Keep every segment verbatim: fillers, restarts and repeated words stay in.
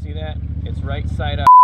See that? It's right side up.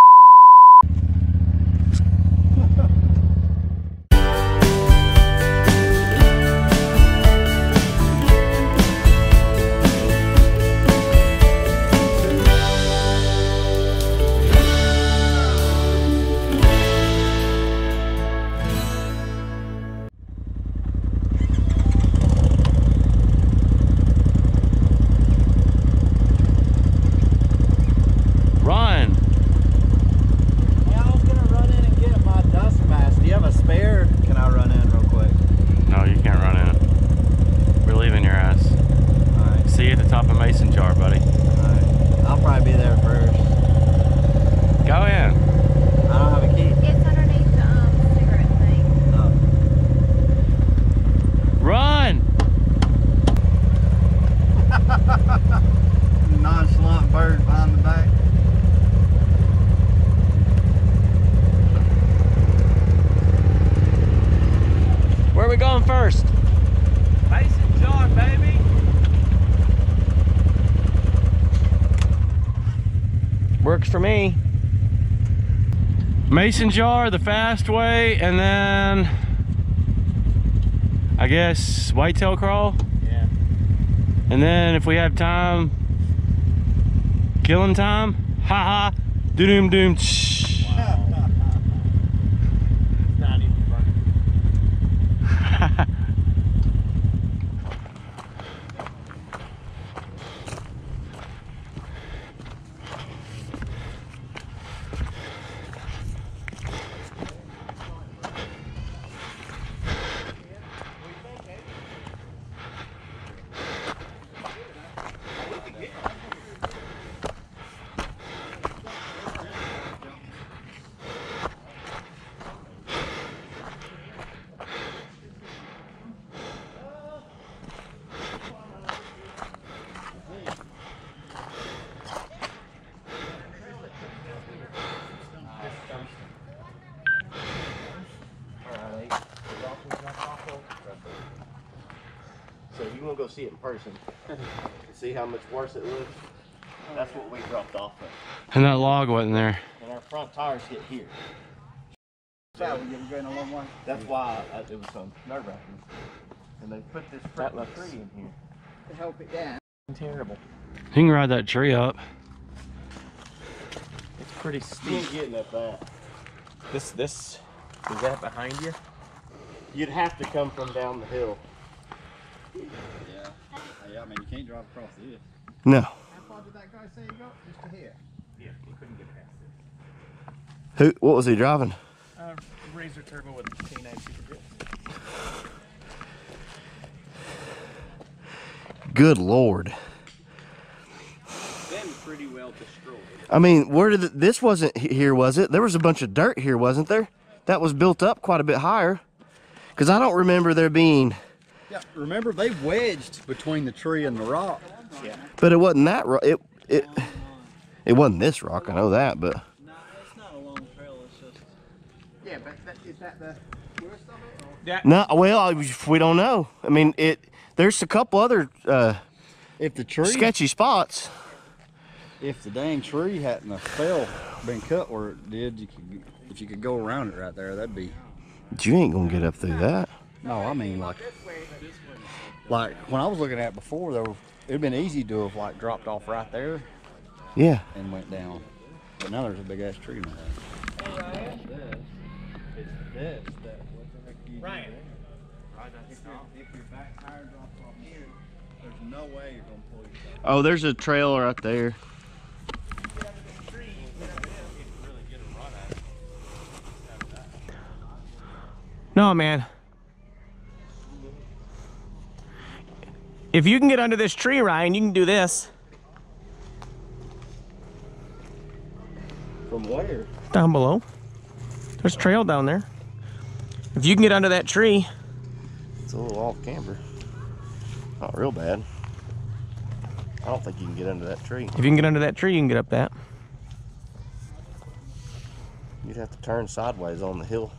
Nonchalant bird behind the back. Where are we going first? Mason jar, baby. Works for me. Mason jar, the fast way, and then I guess whitetail crawl. Yeah. And then if we have time, Killin Time. Ha ha. Doom doom. Wow. Not even funny. So you want to go see it in person, see how much worse it looks? That's what we dropped off of. And that log wasn't there. And our front tires hit here. So we going a long way. That's why I, it was so nerve-wracking. And they put this front tree in here to help it down. Terrible. You can ride that tree up. It's pretty steep. You ain't getting up that. This, this, is that behind you? You'd have to come from down the hill. Yeah. Yeah, I mean, you can't drive across this. No. How far did that guy say he got? Just to here? Yeah, he couldn't get past this. Who? What was he driving? Uh, Razor Turbo with K nine Super Grip. Good Lord. Been pretty well destroyed. I mean, where did it, this wasn't here, was it? There was a bunch of dirt here, wasn't there? That was built up quite a bit higher. Because I don't remember there being... Yeah, remember they wedged between the tree and the rock. Yeah. But it wasn't that rock. It, it, it wasn't this rock, I know that, but... No, it's not a long trail, it's just... Yeah, but that, is that the worst of it? Or? Yeah. No, well, we don't know. I mean, it. There's a couple other uh, if the tree, sketchy spots. If the dang tree hadn't have fell, been cut where it did, you could, if you could go around it right there, that'd be... But you ain't gonna get up through that. No, I mean like, like when I was looking at it before, though, it'd been easy to have like dropped off right there. Yeah. And went down. But now there's a big ass tree in there. Ryan. It's this that what the heck you Ryan. If your, if your back tire drops off here, there's no way you're gonna pull yourself. Oh, there's a trail right there. No, man. If you can get under this tree, Ryan, you can do this. From where? Down below. There's a trail down there. If you can get under that tree. It's a little off camber. Not real bad. I don't think you can get under that tree. If you can get under that tree, you can get up that. You'd have to turn sideways on the hill.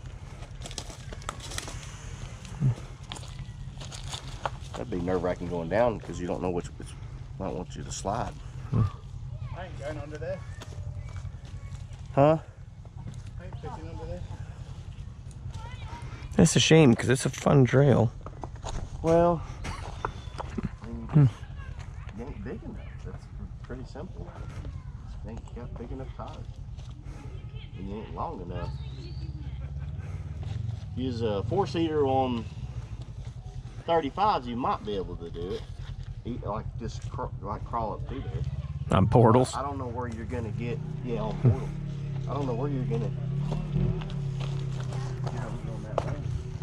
That'd be nerve-wracking going down because you don't know which, which might want you to slide. I ain't going under there. Huh? That's a shame because it's a fun trail. Well, hmm. It ain't big enough. That's pretty simple. You ain't got big enough tires. And you ain't long enough. Use a four-seater on thirty-fives, you might be able to do it. You, like just cr like crawl up through there. On portals. I, I don't know where you're gonna get. Yeah, on portals. I don't know where you're gonna. Yeah, we're going that way.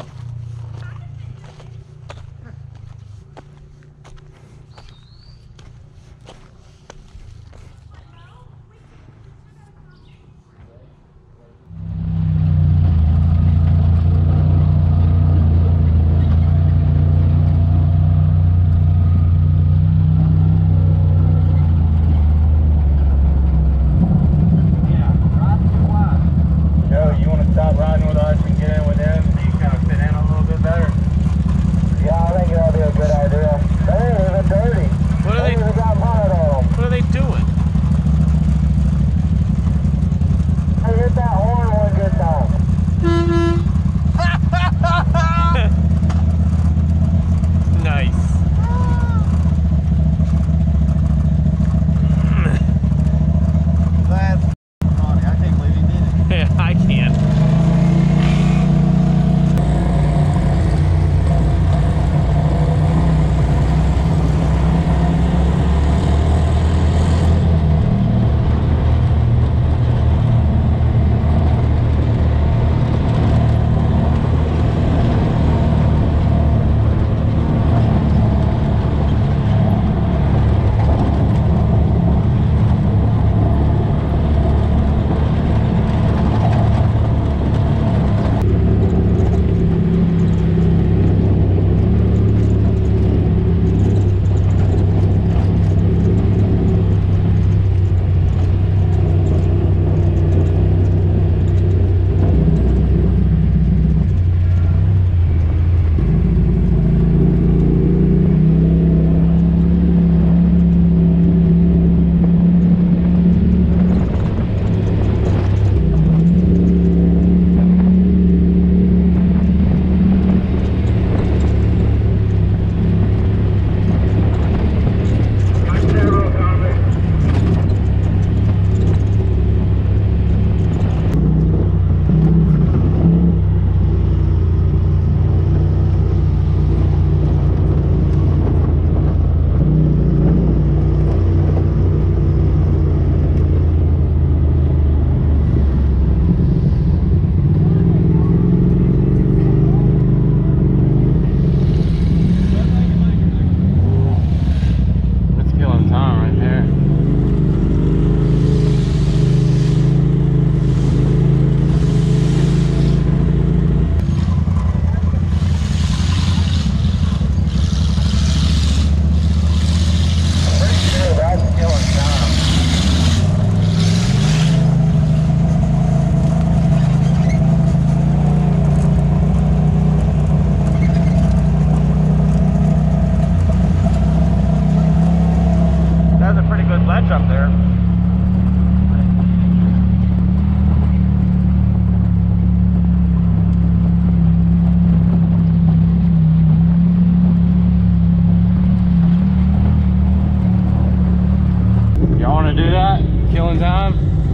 Killin Time.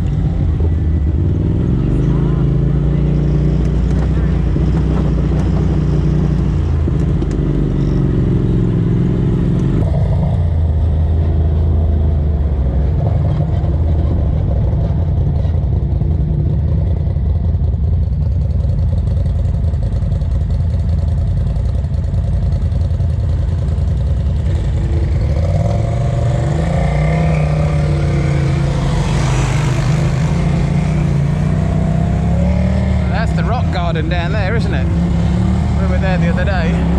Down there, isn't it? We were there the other day.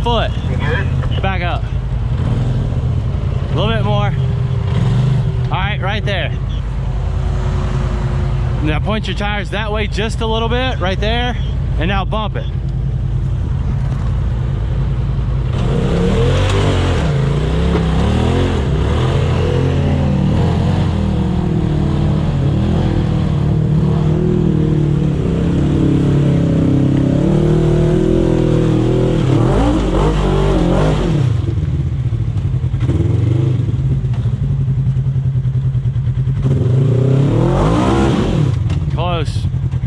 foot. Back up. A little bit more. All right, right there. Now point your tires that way just a little bit, right there, and now bump it. Close.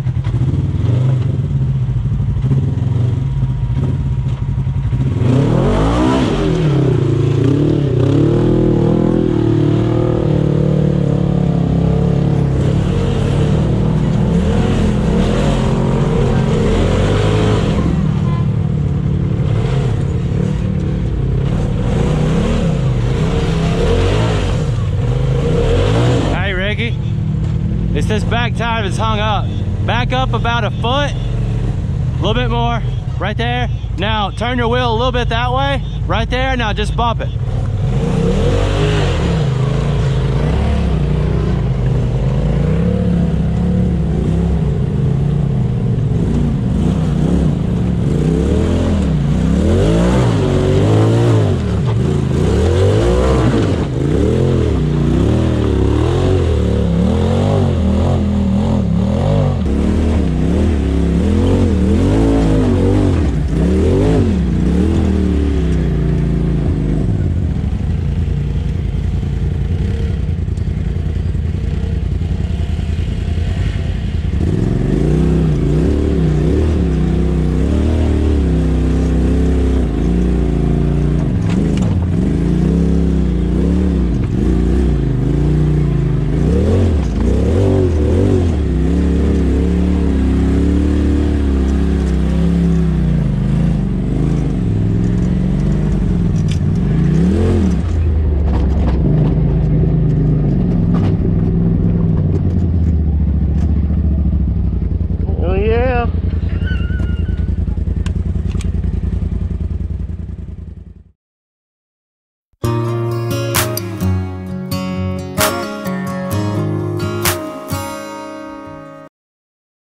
Hey, Ricky. It's this back tire that's hung up. Back up about a foot, a little bit more, right there. Now turn your wheel a little bit that way, right there. Now just bump it.